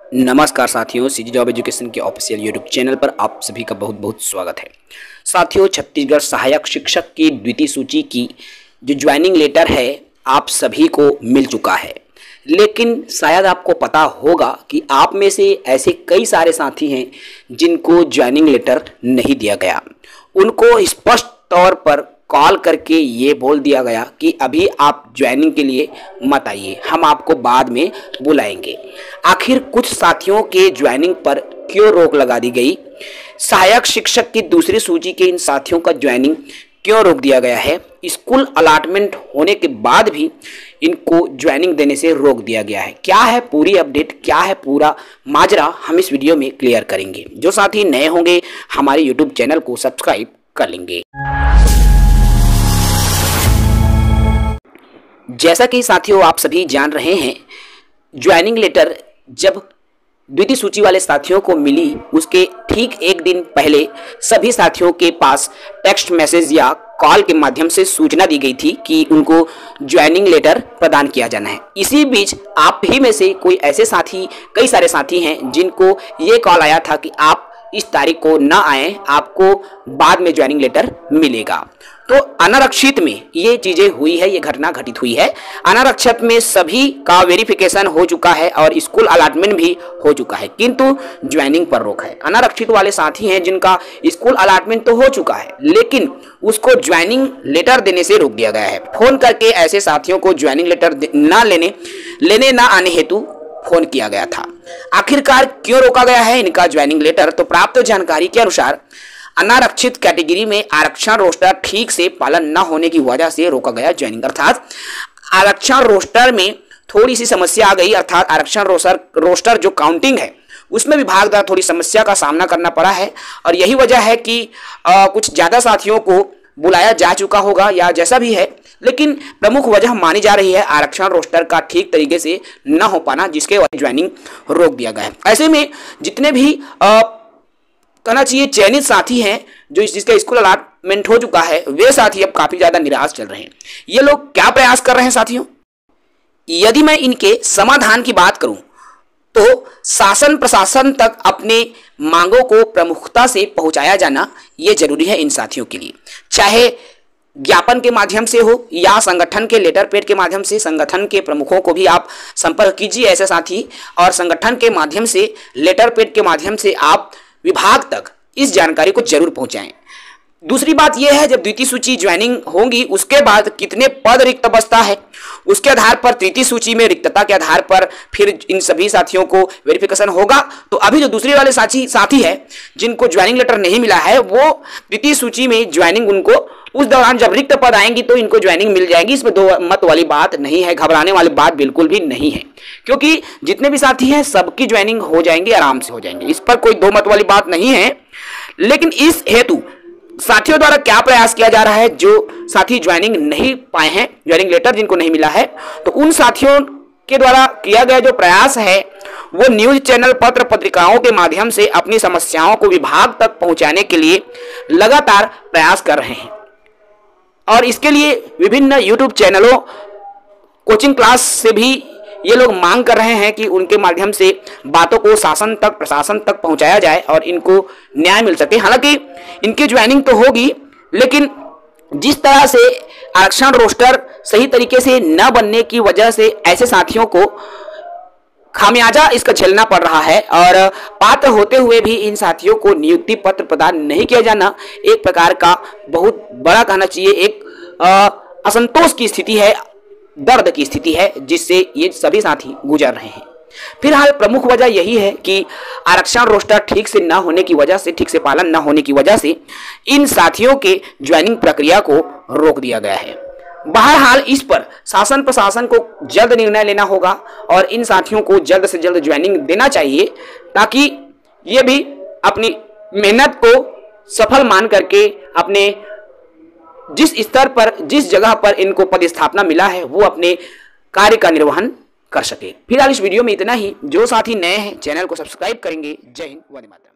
नमस्कार साथियों, CG job education के ऑफिशियल यूट्यूब चैनल पर आप सभी का बहुत बहुत स्वागत है। साथियों, छत्तीसगढ़ सहायक शिक्षक की द्वितीय सूची की जो ज्वाइनिंग लेटर है आप सभी को मिल चुका है, लेकिन शायद आपको पता होगा कि आप में से ऐसे कई सारे साथी हैं जिनको ज्वाइनिंग लेटर नहीं दिया गया। उनको स्पष्ट तौर पर कॉल करके ये बोल दिया गया कि अभी आप ज्वाइनिंग के लिए मत आइए, हम आपको बाद में बुलाएंगे। आखिर कुछ साथियों के ज्वाइनिंग पर क्यों रोक लगा दी गई? सहायक शिक्षक की दूसरी सूची के इन साथियों का ज्वाइनिंग क्यों रोक दिया गया है? स्कूल अलॉटमेंट होने के बाद भी इनको ज्वाइनिंग देने से रोक दिया गया है। क्या है पूरी अपडेट, क्या है पूरा माजरा, हम इस वीडियो में क्लियर करेंगे। जो साथी नए होंगे हमारे यूट्यूब चैनल को सब्सक्राइब कर लेंगे। जैसा कि साथियों आप सभी जान रहे हैं, ज्वाइनिंग लेटर जब द्वितीय सूची वाले साथियों को मिली उसके ठीक एक दिन पहले सभी साथियों के पास टेक्स्ट मैसेज या कॉल के माध्यम से सूचना दी गई थी कि उनको ज्वाइनिंग लेटर प्रदान किया जाना है। इसी बीच आप ही में से कोई ऐसे साथी, कई सारे साथी हैं जिनको ये कॉल आया था कि आप इस तारीख को ना आए, आपको बाद में ज्वाइनिंग लेटर मिलेगा। तो अनारक्षित में ये चीजें हुई है, ये घटना घटित हुई है। अनारक्षित में सभी का वेरिफिकेशन हो चुका है और स्कूल अलॉटमेंट भी हो चुका है, किंतु ज्वाइनिंग पर रोक है। अनारक्षित वाले साथी हैं जिनका स्कूल अलॉटमेंट तो हो चुका है, लेकिन उसको ज्वाइनिंग लेटर देने से रोक दिया गया है। फोन करके ऐसे साथियों को ज्वाइनिंग लेटर लेने ना आने हेतु फोन किया गया था। आखिरकार क्यों रोका गया है इनका ज्वाइनिंग लेटर? तो प्राप्त जानकारी के अनुसार अनारक्षित कैटेगरी में आरक्षण रोस्टर ठीक से पालन न होने की वजह से रोका गया ज्वाइनिंग। अर्थात आरक्षण रोस्टर में थोड़ी सी समस्या आ गई, अर्थात आरक्षण रोस्टर जो काउंटिंग है उसमें विभाग द्वारा थोड़ी समस्या का सामना करना पड़ा है और यही वजह है कि कुछ ज्यादा साथियों को बुलाया जा चुका होगा या जैसा भी है, लेकिन प्रमुख वजह मानी जा रही है आरक्षण रोस्टर का ठीक तरीके से न हो पाना, जिसके वजह ज्वाइनिंग रोक दिया गया है। ऐसे में जितने भी कहना चाहिए चयनित साथी हैं जो जिसका स्कूल अलॉटमेंट हो चुका है, वे साथी अब काफी ज्यादा निराश चल रहे हैं। ये लोग क्या प्रयास कर रहे हैं साथियों? यदि मैं इनके समाधान की बात करूं तो शासन प्रशासन तक अपने मांगों को प्रमुखता से पहुंचाया जाना यह जरूरी है इन साथियों के लिए। चाहे ज्ञापन के माध्यम से हो या संगठन के लेटर पेड के माध्यम से, संगठन के प्रमुखों को भी आप संपर्क कीजिए ऐसे साथी, और संगठन के माध्यम से, लेटर पेड के माध्यम से आप विभाग तक इस जानकारी को जरूर पहुंचाएं। दूसरी बात यह है, जब द्वितीय सूची ज्वाइनिंग होगी उसके बाद कितने पद रिक्त बचता है उसके आधार पर तृतीय सूची में रिक्तता के आधार पर फिर इन सभी साथियों को वेरिफिकेशन होगा। तो अभी जो दूसरे वाले साथी है जिनको ज्वाइनिंग लेटर नहीं मिला है, वो तृतीय सूची में ज्वाइनिंग उनको उस दौरान जब रिक्त पद आएंगी तो इनको ज्वाइनिंग मिल जाएगी। इसमें दो मत वाली बात नहीं है, घबराने वाली बात बिल्कुल भी नहीं है, क्योंकि जितने भी साथी हैं सबकी ज्वाइनिंग हो जाएंगी, आराम से हो जाएंगे। इस पर कोई दो मत वाली बात नहीं है। लेकिन इस हेतु साथियों द्वारा क्या प्रयास किया जा रहा है? जो साथी ज्वाइनिंग नहीं पाए हैं, ज्वाइनिंग लेटर जिनको नहीं मिला है, तो उन साथियों के द्वारा किया गया जो प्रयास है वो न्यूज चैनल, पत्र पत्रिकाओं के माध्यम से अपनी समस्याओं को विभाग तक पहुंचाने के लिए लगातार प्रयास कर रहे हैं। और इसके लिए विभिन्न यूट्यूब चैनलों, कोचिंग क्लास से भी ये लोग मांग कर रहे हैं कि उनके माध्यम से बातों को शासन तक, प्रशासन तक पहुंचाया जाए और इनको न्याय मिल सके। हालांकि इनकी ज्वाइनिंग तो होगी, लेकिन जिस तरह से आरक्षण रोस्टर सही तरीके से न बनने की वजह से ऐसे साथियों को खामियाजा इसका झेलना पड़ रहा है और पात्र होते हुए भी इन साथियों को नियुक्ति पत्र प्रदान नहीं किया जाना एक प्रकार का बहुत बड़ा, कहना चाहिए एक असंतोष की स्थिति है, दर्द की स्थिति है, जिससे ये सभी साथी गुजर रहे हैं। फिलहाल प्रमुख वजह यही है कि आरक्षण रोस्टर ठीक से न होने की वजह से, ठीक से पालन न होने की वजह से इन साथियों के ज्वाइनिंग प्रक्रिया को रोक दिया गया है। बहरहाल इस पर शासन प्रशासन को जल्द निर्णय लेना होगा और इन साथियों को जल्द से जल्द ज्वाइनिंग देना चाहिए, ताकि ये भी अपनी मेहनत को सफल मान करके अपने जिस स्तर पर, जिस जगह पर इनको पदस्थापना मिला है वो अपने कार्य का निर्वहन कर सके। फिलहाल इस वीडियो में इतना ही। जो साथी नए हैं चैनल को सब्सक्राइब करेंगे। जय हिंद, वंदे मातरम।